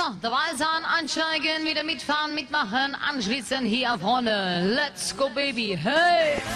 dabei sein, einsteigen, wieder mitfahren, mitmachen, anschließen hier vorne. Let's go, baby, hey!